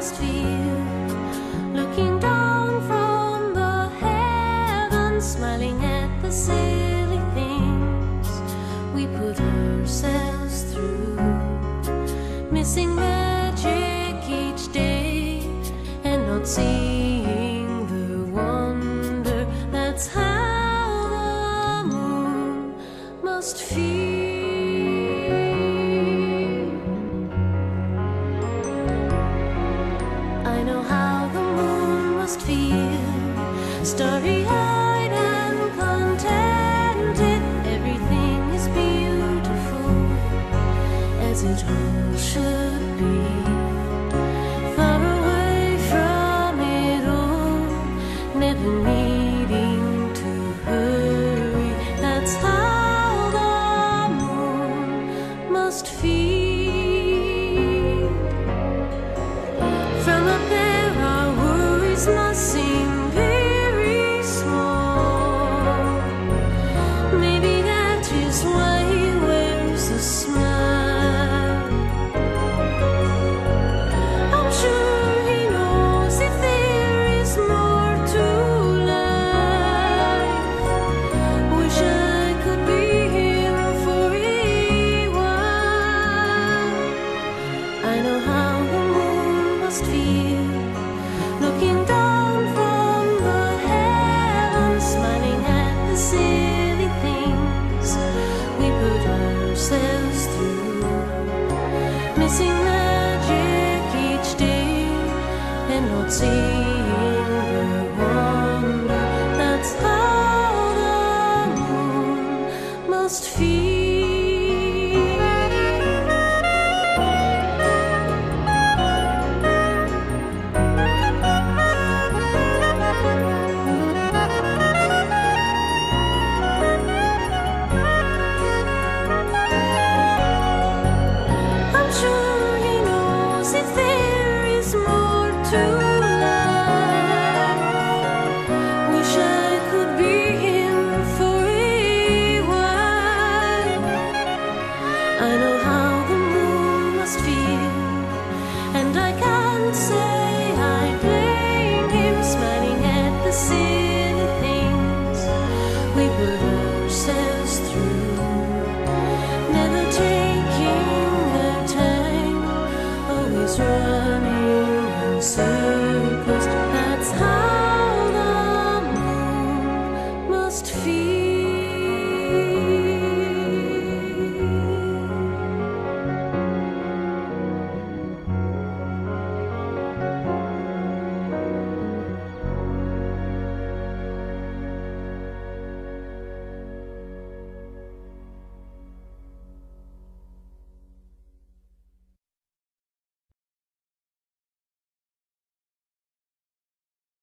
must feel, looking down from the heavens, smiling at the silly things we put ourselves through, missing magic each day and not seeing the wonder. That's how the moon must feel. I know how the moon must feel, starry-eyed and contented. Everything is beautiful, as it all should be. Far away from it all, never needing to hurry. That's how the moon must feel. From up there our worries must seem very small. Maybe that is why he wears a smile. I'm sure he knows if there is more to life. Wish I could be here for a while. I know how the moon must feel, looking down from the heavens, smiling at the silly things we put ourselves through, missing magic each day and not seeing the wonder. That's how the moon must feel. I'm sure he knows if there is more to life. Wish I could be him for a while. I know how the moon must feel, and I can't say I blame him, smiling at the silly things we put